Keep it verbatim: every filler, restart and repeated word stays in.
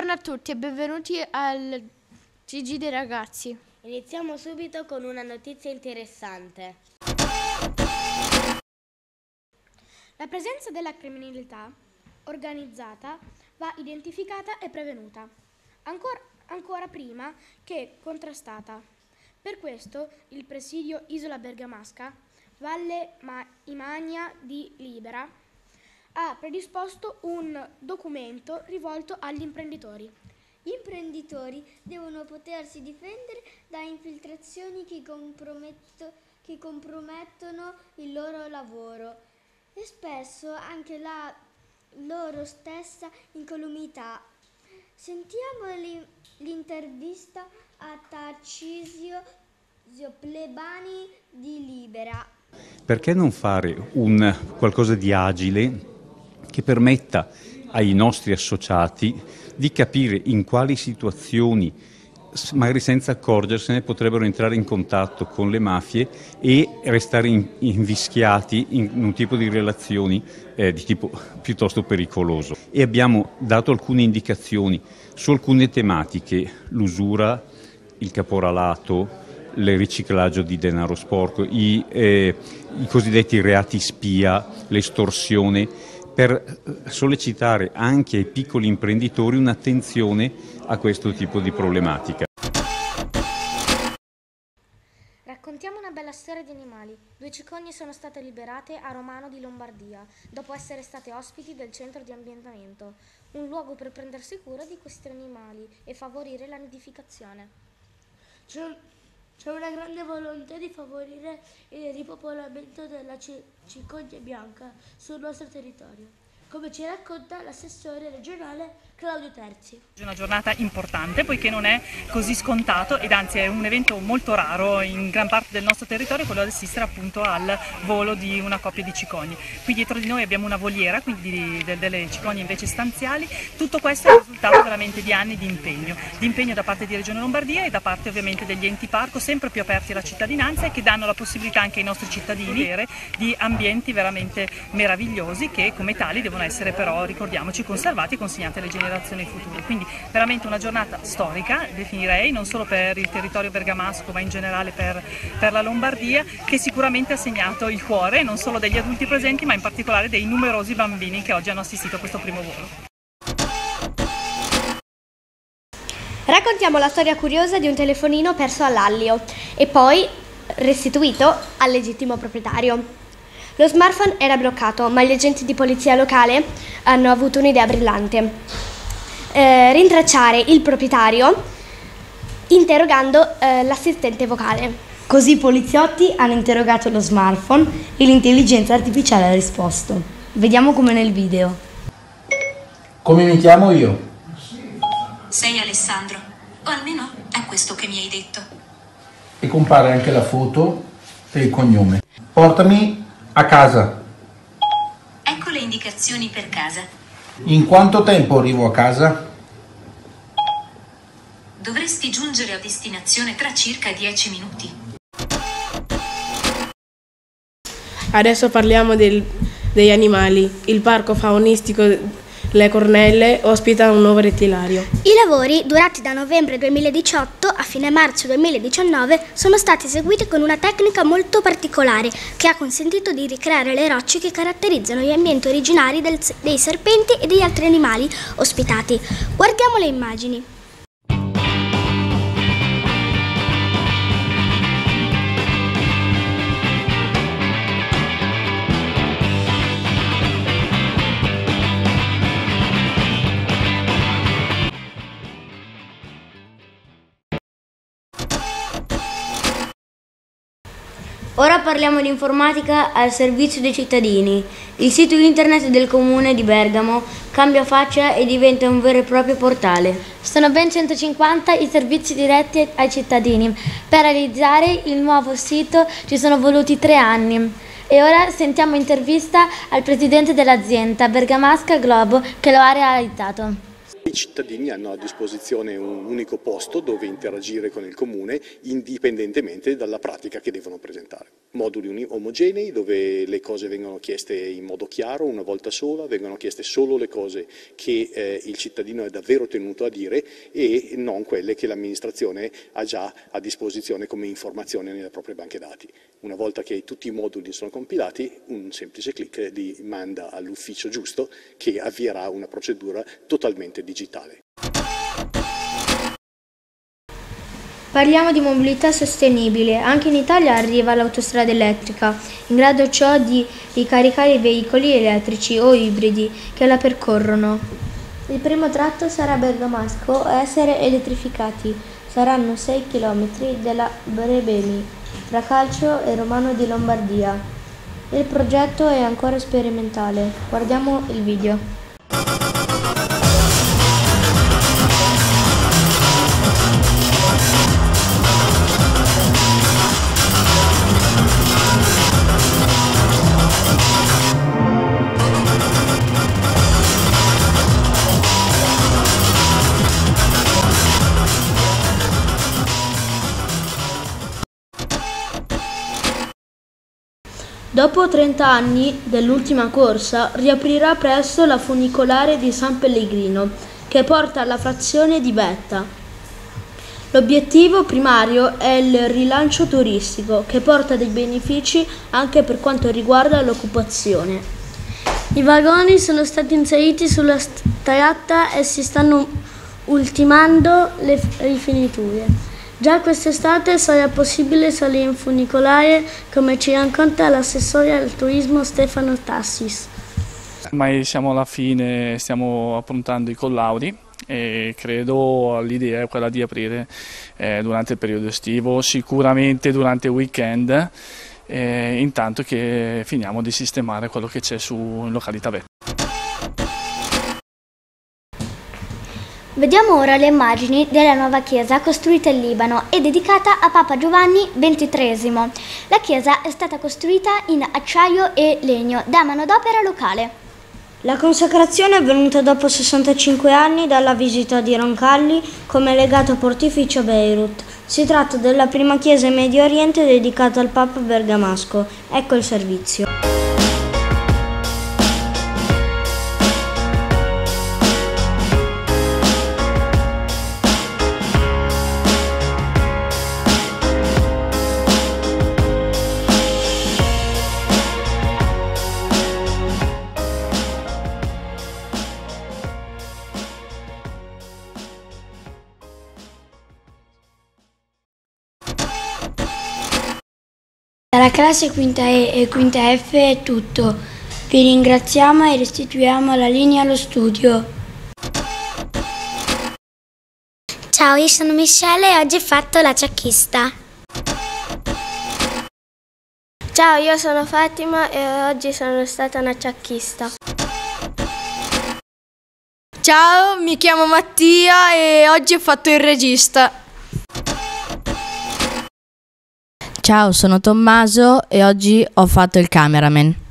Buongiorno a tutti e benvenuti al G G dei ragazzi. Iniziamo subito con una notizia interessante. La presenza della criminalità organizzata va identificata e prevenuta, ancora, ancora prima che contrastata. Per questo il presidio Isola Bergamasca, Valle Imagna di Libera, ha predisposto un documento rivolto agli imprenditori. Gli imprenditori devono potersi difendere da infiltrazioni che, comprometto, che compromettono il loro lavoro e spesso anche la loro stessa incolumità. Sentiamo l'intervista a Tarcisio Plebani di Libera. Perché non fare un qualcosa di agile che permetta ai nostri associati di capire in quali situazioni, magari senza accorgersene, potrebbero entrare in contatto con le mafie e restare in, invischiati in un tipo di relazioni eh, di tipo piuttosto pericoloso. E abbiamo dato alcune indicazioni su alcune tematiche: l'usura, il caporalato, il riciclaggio di denaro sporco, i, eh, i cosiddetti reati spia, l'estorsione, per sollecitare anche ai piccoli imprenditori un'attenzione a questo tipo di problematica. Raccontiamo una bella storia di animali. Due cicogne sono state liberate a Romano di Lombardia, dopo essere state ospiti del centro di ambientamento, un luogo per prendersi cura di questi animali e favorire la nidificazione. C'è, c'è una grande volontà di favorire il ripopolamento della cicogna bianca sul nostro territorio, come ci racconta l'assessore regionale Claudio Terzi. È una giornata importante poiché non è così scontato ed anzi è un evento molto raro in gran parte del nostro territorio, quello di assistere appunto al volo di una coppia di cicogne. Qui dietro di noi abbiamo una voliera, quindi di, de, delle cicogne invece stanziali. Tutto questo è il risultato veramente di anni di impegno, di impegno da parte di Regione Lombardia e da parte ovviamente degli enti parco sempre più aperti alla cittadinanza e che danno la possibilità anche ai nostri cittadini di ambienti veramente meravigliosi che come tali devono essere però, ricordiamoci, conservati e consegnati alle generazioni future. Quindi veramente una giornata storica, definirei, non solo per il territorio bergamasco ma in generale per, per la Lombardia, che sicuramente ha segnato il cuore non solo degli adulti presenti ma in particolare dei numerosi bambini che oggi hanno assistito a questo primo volo. Raccontiamo la storia curiosa di un telefonino perso all'Allio e poi restituito al legittimo proprietario. Lo smartphone era bloccato, ma gli agenti di polizia locale hanno avuto un'idea brillante: eh, rintracciare il proprietario interrogando eh, l'assistente vocale. Così i poliziotti hanno interrogato lo smartphone e l'intelligenza artificiale ha risposto. Vediamo come nel video. Come mi chiamo io? Sei Alessandro, o almeno è questo che mi hai detto. E compare anche la foto e il cognome. Portami a casa. Ecco le indicazioni per casa. In quanto tempo arrivo a casa? Dovresti giungere a destinazione tra circa dieci minuti. Adesso parliamo del, degli animali. Il parco faunistico Le Cornelle ospita un nuovo rettilario. I lavori, durati da novembre duemiladiciotto a fine marzo duemiladiciannove, sono stati eseguiti con una tecnica molto particolare che ha consentito di ricreare le rocce che caratterizzano gli ambienti originari del, dei serpenti e degli altri animali ospitati. Guardiamo le immagini. Ora parliamo di informatica al servizio dei cittadini. Il sito internet del comune di Bergamo cambia faccia e diventa un vero e proprio portale. Sono ben centocinquanta i servizi diretti ai cittadini. Per realizzare il nuovo sito ci sono voluti tre anni. E ora sentiamo intervista al presidente dell'azienda Bergamasca Globo che lo ha realizzato. i cittadini hanno a disposizione un unico posto dove interagire con il comune indipendentemente dalla pratica che devono presentare. Moduli omogenei dove le cose vengono chieste in modo chiaro, una volta sola, vengono chieste solo le cose che eh, il cittadino è davvero tenuto a dire e non quelle che l'amministrazione ha già a disposizione come informazioni nelle proprie banche dati. Una volta che tutti i moduli sono compilati, un semplice clic li manda all'ufficio giusto che avvierà una procedura totalmente digitale. Parliamo di mobilità sostenibile. Anche in Italia arriva l'autostrada elettrica, in grado ciò di ricaricare i veicoli elettrici o ibridi che la percorrono. Il primo tratto sarà bergamasco a essere elettrificati. Saranno sei chilometri della Brebemi, tra Calcio e Romano di Lombardia. Il progetto è ancora sperimentale. Guardiamo il video. Dopo trenta anni dell'ultima corsa, riaprirà presto la funicolare di San Pellegrino, che porta alla frazione di Betta. L'obiettivo primario è il rilancio turistico, che porta dei benefici anche per quanto riguarda l'occupazione. I vagoni sono stati inseriti sulla tratta e si stanno ultimando le rifiniture. Già quest'estate sarà possibile salire in funicolare, come ci racconta l'assessore al turismo Stefano Tassis. Ormai siamo alla fine, stiamo appuntando i collaudi e credo l'idea è quella di aprire eh, durante il periodo estivo, sicuramente durante il weekend, eh, intanto che finiamo di sistemare quello che c'è su in località Vetta. Vediamo ora le immagini della nuova chiesa costruita in Libano e dedicata a Papa Giovanni ventitreesimo. La chiesa è stata costruita in acciaio e legno da manodopera locale. La consacrazione è avvenuta dopo sessantacinque anni dalla visita di Roncalli come legato pontificio a Beirut. Si tratta della prima chiesa in Medio Oriente dedicata al Papa bergamasco. Ecco il servizio. Dalla classe quinta E e quinta F è tutto. Vi ringraziamo e restituiamo la linea allo studio. Ciao, io sono Michelle e oggi ho fatto la ciacchista. Ciao, io sono Fatima e oggi sono stata una ciacchista. Ciao, mi chiamo Mattia e oggi ho fatto il regista. Ciao, sono Tommaso e oggi ho fatto il cameraman.